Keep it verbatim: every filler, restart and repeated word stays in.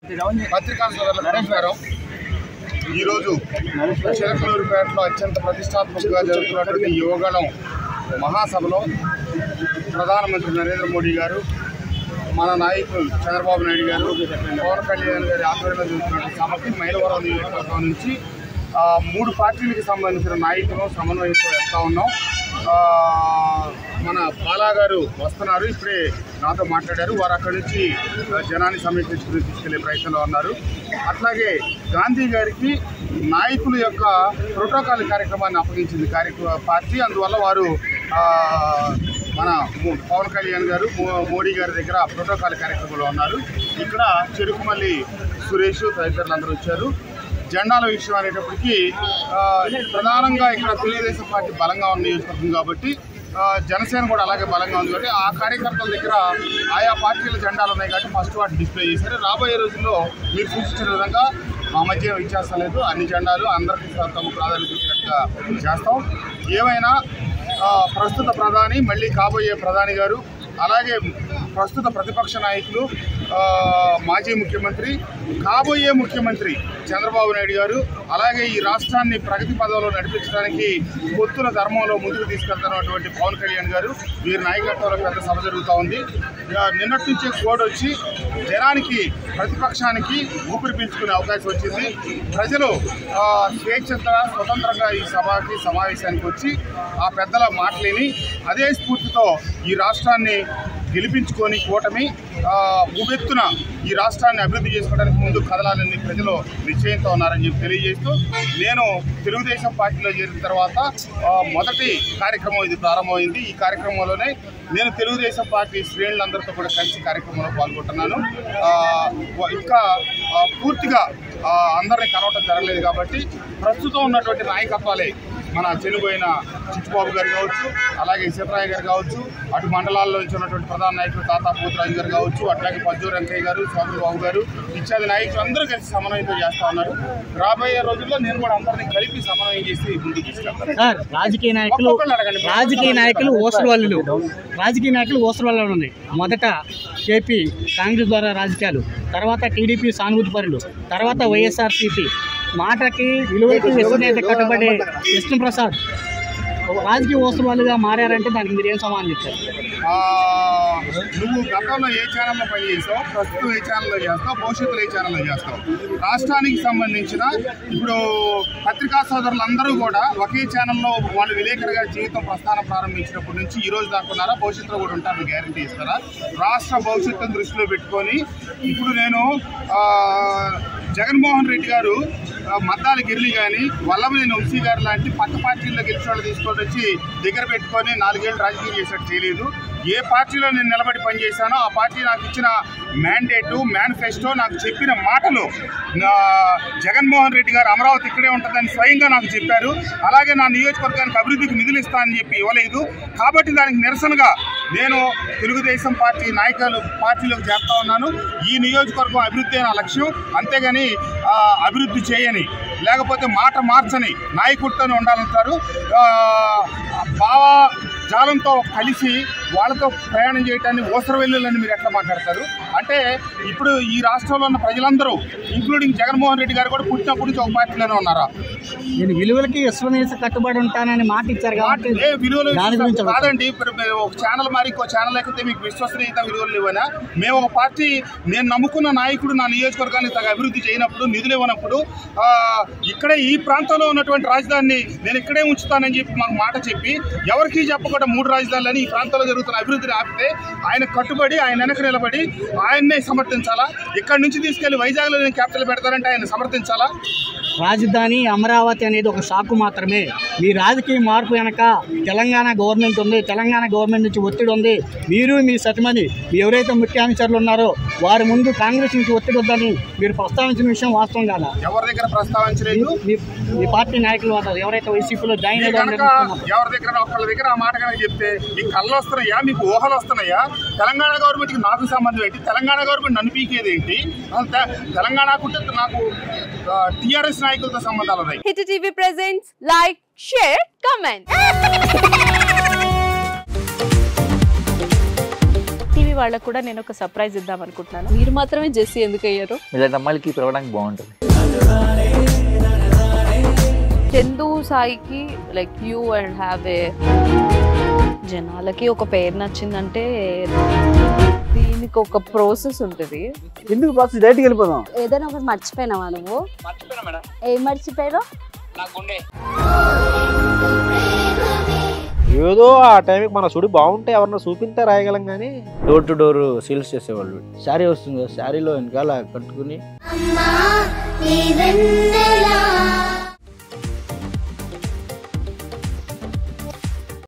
పత్రికా సోదరులకు నమస్కారం. ఈరోజు చిలకలూరిపేటలో అత్యంత ప్రతిష్టాత్మకంగా జరుగుతున్నటువంటి యువగణం మహాసభలో ప్రధానమంత్రి నరేంద్ర మోడీ గారు, మన నాయకులు చంద్రబాబు నాయుడు గారు, పవన్ కళ్యాణ్ గారి ఆధ్వర్యంలో జరుగుతున్నటువంటి సభకి మైలవరం నియోజకవర్గం నుంచి మూడు పార్టీలకు సంబంధించిన నాయకులు సమన్వయంతో వెళ్తా ఉన్నాం. మన బాలా గారు వస్తున్నారు, ఇప్పుడే నాతో మాట్లాడారు. వారు అక్కడి నుంచి జనాన్ని సమీక్షించుకుని తీసుకెళ్లే ప్రయత్నంలో ఉన్నారు. అట్లాగే గాంధీ గారికి నాయకుల యొక్క ప్రోటోకాల్ కార్యక్రమాన్ని అప్పగించింది కార్యక్రమ పార్టీ. అందువల్ల వారు మన పవన్ కళ్యాణ్ గారు, మోడీ గారి దగ్గర ప్రోటోకాల్ కార్యక్రమంలో ఉన్నారు. ఇక్కడ చెరుకుమల్లి సురేష్ తదితరులు అందరూ వచ్చారు. జెండాల విషయం అనేటప్పటికీ ప్రధానంగా ఇక్కడ తెలుగుదేశం పార్టీ బలంగా ఉన్న నియోజకవర్గం కాబట్టి జనసేన కూడా అలాగే బలంగా ఉంది కాబట్టి ఆ కార్యకర్తల దగ్గర ఆయా పార్టీల జెండాలు ఉన్నాయి కాబట్టి ఫస్ట్ వాటిని డిస్ప్లే చేశారు. రాబోయే రోజుల్లో మీరు సూచించిన విధంగా మా మధ్య వ్యత్యాసం లేదు, అన్ని జెండాలు అందరికీ తమ ప్రాధాన్యత ఇచ్చినట్టుగా చేస్తాం. ఏమైనా ప్రస్తుత ప్రధాని, మళ్ళీ కాబోయే ప్రధాని గారు, అలాగే ప్రస్తుత ప్రతిపక్ష నాయకులు, మాజీ ముఖ్యమంత్రి, కాబోయే ముఖ్యమంత్రి చంద్రబాబు నాయుడు గారు, అలాగే ఈ రాష్ట్రాన్ని ప్రగతి పదంలో నడిపించడానికి పొత్తుల ధర్మంలో ముందుకు తీసుకెళ్తున్నటువంటి పవన్ కళ్యాణ్ గారు, వీరి నాయకత్వంలో పెద్ద సభ జరుగుతూ ఉంది. నిన్నటి నుంచే కోడ్ వచ్చి జనానికి, ప్రతిపక్షానికి ఊపిరి పీల్చుకునే అవకాశం వచ్చింది. ప్రజలు స్వేచ్ఛగా స్వతంత్రంగా ఈ సభకి సమావేశానికి వచ్చి ఆ పెద్దల మాటలేని అదే స్ఫూర్తితో ఈ రాష్ట్రాన్ని గెలిపించుకొని కూటమి ఉవెత్తున ఈ రాష్ట్రాన్ని అభివృద్ధి చేసుకోవడానికి ముందు కదలాలని ప్రజలు నిశ్చయంతో ఉన్నారని చెప్పి తెలియజేస్తూ, నేను తెలుగుదేశం పార్టీలో చేరిన తర్వాత మొదటి కార్యక్రమం ఇది ప్రారంభమైంది. ఈ కార్యక్రమంలోనే నేను తెలుగుదేశం పార్టీ శ్రేణులందరితో కూడా కలిసి కార్యక్రమంలో పాల్గొంటున్నాను. ఇంకా పూర్తిగా అందరినీ కలవటం జరగలేదు కాబట్టి ప్రస్తుతం ఉన్నటువంటి నాయకత్వాలే మన చెనుగోయిన చిట్టుబాబు గారు కావచ్చు, అలాగే సీతరాయ గారు కావచ్చు, అటు మండలాల్లో నుంచి ఉన్నటువంటి ప్రధాన నాయకులు తాతా పోతురాజు గారు కావచ్చు, అట్లాగే పజ్జూరు వెంకయ్య గారు, సోమబాబు గారు ఇత్యాది నాయకులు అందరూ కలిసి సమన్వయంతో చేస్తా ఉన్నారు. రాబోయే రోజుల్లో నేను కూడా అందరినీ కలిపి సమన్వయం చేసి ముందుకు తీసుకెళ్తాను. రాజకీయ నాయకులు రాజకీయ నాయకులు ఓసరవాళ్ళు రాజకీయ నాయకులు ఓసరవాళ్ళు ఉన్నాయి. మొదట కేపీ కాంగ్రెస్ ద్వారా రాజకీయాలు, తర్వాత టీడీపీ సానుభూతి పరులు, తర్వాత వైఎస్ఆర్సీపీ మాటకి విలువలకి విశ్వనేత కట్టుబడే కృష్ణప్రసాద్ రాజకీయ ఓసరవాళ్ళుగా మారారంటే దానికి మీరు ఏం సమాధానం చెప్తారు? నువ్వు గతంలో ఏ ఛానల్లో పనిచేస్తావు, ప్రస్తుతం ఏ ఛానల్లో చేస్తావు, భవిష్యత్తులో ఏ ఛానల్లో చేస్తావు? రాష్ట్రానికి సంబంధించిన ఇప్పుడు పత్రికా సోదరులందరూ కూడా ఒకే ఛానల్లో వాళ్ళు విలేకరుగా జీవితం ప్రస్థానం ప్రారంభించినప్పటి నుంచి ఈ రోజు దాకా ఉన్నారా? భవిష్యత్తులో కూడా ఉంటారని గ్యారంటీ ఇస్తారా? రాష్ట్ర భవిష్యత్తును దృష్టిలో పెట్టుకొని ఇప్పుడు నేను జగన్మోహన్ రెడ్డి గారు, మద్దాల గిరిలి కానీ, వల్లభనేని వంశీ గారు లాంటి పక్క పార్టీల్లో గెలిచిన వాళ్ళు తీసుకొని వచ్చి దగ్గర పెట్టుకొని నాలుగేళ్ళు రాజకీయం చేసినట్టు చేయలేదు. ఏ పార్టీలో నేను నిలబడి పనిచేశానో ఆ పార్టీ నాకు ఇచ్చిన మ్యాండేటు, మేనిఫెస్టో, నాకు చెప్పిన మాటలు, జగన్మోహన్ రెడ్డి గారు అమరావతి ఇక్కడే ఉంటుందని స్వయంగా నాకు చెప్పారు. అలాగే నా నియోజకవర్గానికి అభివృద్ధికి నిధులు ఇస్తానని చెప్పి ఇవ్వలేదు. కాబట్టి దానికి నిరసనగా నేను తెలుగుదేశం పార్టీ నాయకులు పార్టీలోకి చేస్తా ఉన్నాను. ఈ నియోజకవర్గం అభివృద్ధి నా లక్ష్యం, అంతేగాని అభివృద్ధి చేయని లేకపోతే మాట మార్చని నాయకుడితోనే ఉండాలంటారు. బావా జాలంతో కలిసి వాళ్ళతో ప్రయాణం చేయటాన్ని ఓసర వెల్లులని మీరు ఎట్లా మాట్లాడతారు? అంటే ఇప్పుడు ఈ రాష్ట్రంలో ఉన్న ప్రజలందరూ ఇంక్లూడింగ్ జగన్మోహన్ రెడ్డి గారు కూడా పుట్టినప్పటి నుంచి ఒక పార్టీలోనే ఉన్నారా? నేను విలువలకి విశ్వనేత కట్టుబడి ఉంటానని మాట ఇచ్చారు కాబట్టి విలువలు కాదండి. ఒక ఛానల్ మరి ఇంకో ఛానల్ ఎక్కితే మీకు విశ్వసనీయత విలువలు ఇవ్వనా? మేము ఒక పార్టీ, నేను నమ్ముకున్న నాయకుడు నా నియోజకవర్గానికి తగ్గ అభివృద్ధి చేయనప్పుడు, నిధులు ఇవ్వనప్పుడు, ఇక్కడే ఈ ప్రాంతంలో ఉన్నటువంటి రాజధానిని నేను ఇక్కడే ఉంచుతానని చెప్పి మాకు మాట చెప్పి ఎవరికి చెప్పకుండా మూడు రాజధానులని ఈ ప్రాంతంలో జరుగుతున్న అభివృద్ధిని ఆపితే ఆయన కట్టుబడి ఆయన వెనక నిలబడి ఆయన్నే సమర్థించాలా? ఇక్కడి నుంచి తీసుకెళ్లి వైజాగ్లో నేను క్యాపిటల్ పెడతారంటే ఆయన సమర్థించాలా? రాజధాని అమరావతి అనేది ఒక షాకు మాత్రమే. మీ రాజకీయ మార్పు వెనక తెలంగాణ గవర్నమెంట్ ఉంది, తెలంగాణ గవర్నమెంట్ నుంచి ఒత్తిడి ఉంది. మీరు మీ సతమని ఎవరైతే ముఖ్యాంశాలు ఉన్నారో వారి ముందు కాంగ్రెస్ నుంచి ఒత్తిడి వద్దని మీరు ప్రస్తావించిన విషయం వాస్తవం కాదా? ఎవరి దగ్గర ప్రస్తావించలేదు. మీ పార్టీ నాయకులు ఎవరైతే వైసీపీలో జాయిన్ అయ్యారు ఎవరి దగ్గర ఒకళ్ళ దగ్గర ఆ మాట కనుక చెప్తే మీకు కళ్ళు వస్తున్నాయా, మీకు ఊహలు వస్తున్నాయా? తెలంగాణ గవర్నమెంట్కి నాకు సంబంధం ఏంటి? తెలంగాణ గవర్నమెంట్ నన్ను పీకేది ఏంటి? తెలంగాణకు నాకు టీఆర్ఎస్ నాయకులతో సంబంధాలు ఉన్నాయి. Hit TV presents like, share, comment. TV వాళ్ళకు కూడా నేను ఒక సర్ప్రైజ్ ఇద్దాం అనుకుంటున్నాను. మీరు మాత్రమే జెస్సీ ఎందుకు అయ్యారు? ఇలాంటి అమ్మాయిలకి పిలవడానికి బాగుంటుంది. చందు సాయికి like you and have a జనాలకి ఒక పేరు నచ్చిందంటే దీనికి ఒక ప్రాసెస్ ఉంటుంది. ఎందుకు ప్రాసెస్ డైరెక్ట్గా వెళ్ళిపోదాం. ఏదైనా ఒకటి మర్చిపోయినావా నువ్వు? ఏం మర్చిపోయావు? ఏదో ఆ టైంకి మన సుడి బాగుంటే ఎవరన్నా చూపిస్తే రాయగలం కానీ డోర్ టు డోర్ సేల్స్ చేసేవాళ్ళు. శారీ వస్తుంది కదా, శారీలో వెనకాల కట్టుకుని